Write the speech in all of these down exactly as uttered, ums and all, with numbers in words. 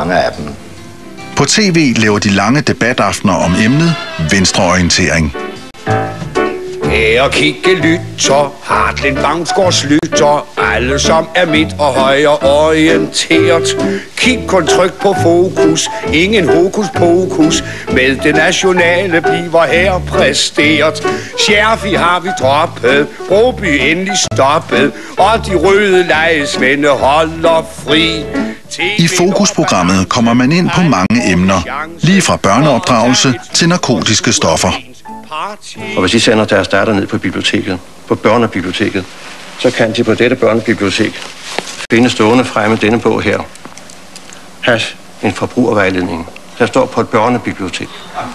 mange af dem. På tv laver de lange debataftener om emnet venstreorientering. Ære kigge lytter, Hartling Bavnsgaards lytter, alle som er midt- og højre orienteret. Kig kun tryk på fokus, ingen hokus pokus, med det nationale bliver her præsteret. Scherfi har vi droppet, Broby endelig stoppet, og de røde lejesvende holder fri. I fokusprogrammet kommer man ind på mange emner, lige fra børneopdragelse til narkotiske stoffer. Og hvis de sender deres datter ned på biblioteket, på børnebiblioteket, så kan de på dette børnebibliotek finde stående fremme denne bog her. Hash, en forbrugervejledning. Der står på et børnebibliotek.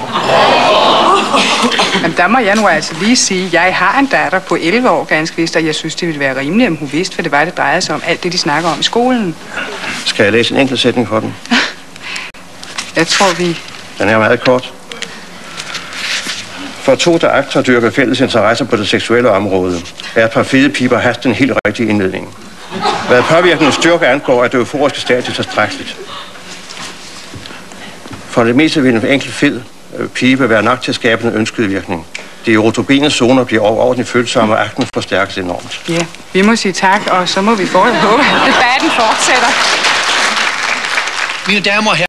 Men der må jeg nu altså lige sige, at jeg har en datter på elleve år ganske vist, og jeg synes, det ville være rimeligt, om hun vidste, hvad det var, det drejede sig om. Alt det, de snakker om i skolen. Skal jeg læse en enkelt sætning for den? Jeg tror, vi... Den er meget kort. For to, der akter dyrker fælles interesser på det seksuelle område, er et par fede piber hast den helt rigtige indledning. Hvad påvirkende styrke angår, er det euforiske stadie tilstrækkeligt. For det meste vil en enkelt fed pibe være nok til at skabe en ønsket virkning. De erotogene zoner bliver overordentligt følsomme, og akten forstærkes enormt. Ja, vi må sige tak, og så må vi fortsætte. Debatten fortsætter. Mine damer og herrer,